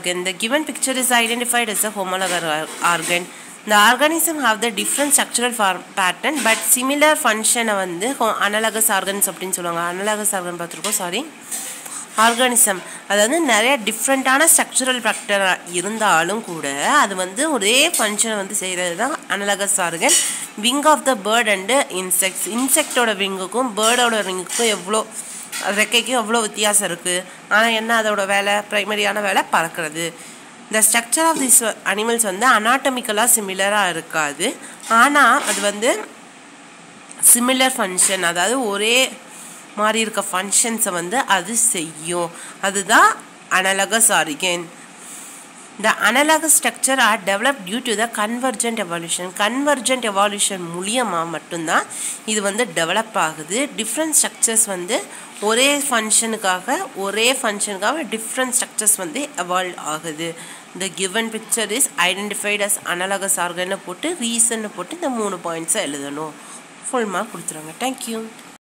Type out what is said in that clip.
organ. The given picture is identified as a homologous organ. The organism have the different structural pattern but similar function வந்து analogous organs அப்படினு சொல்லுவாங்க. analogous organ பார்த்திருக்கோம் sorry organism அதாவது நிறைய டிஃப்ரெண்டான structural factor இருந்தாலும் கூட அது வந்து ஒரே ஃபங்க்ஷனை வந்து செய்கிறது தான் analogous organ. Wing of the bird and insects இன்செக்டோட விங்குக்கும் பேர்டோட விங்குக்கும் எவ்வளோ ரெக்கைக்கும் எவ்வளோ வித்தியாசம் இருக்குது. ஆனால் என்ன அதோட வேலை ப்ரைமரியான வேலை பறக்கிறது. இந்த ஸ்ட்ரக்சர் ஆஃப் திஸ் அனிமல்ஸ் வந்து அனாட்டமிக்கலாக சிமிலராக இருக்காது. ஆனால் அது வந்து சிமிலர் ஃபங்க்ஷன் அதாவது ஒரே மாதிரி இருக்க ஃபங்க்ஷன்ஸை வந்து அது செய்யும். அதுதான் analogous organ. The analogous structure are developed due to the convergent evolution. Convergent evolution மூலியமாக மட்டும்தான் இது வந்து டெவலப் ஆகுது. டிஃப்ரெண்ட் ஸ்ட்ரக்சர்ஸ் வந்து ஒரே ஃபங்க்ஷனுக்காக டிஃப்ரெண்ட் ஸ்ட்ரக்சர்ஸ் வந்து எவால்வ் ஆகுது. The given picture is identified as analogous organ போட்டு ரீசன் போட்டு இந்த 3 பாயிண்ட்ஸை எழுதணும். ஃபுல் மார்க் கொடுத்துருவாங்க. தேங்க்யூ.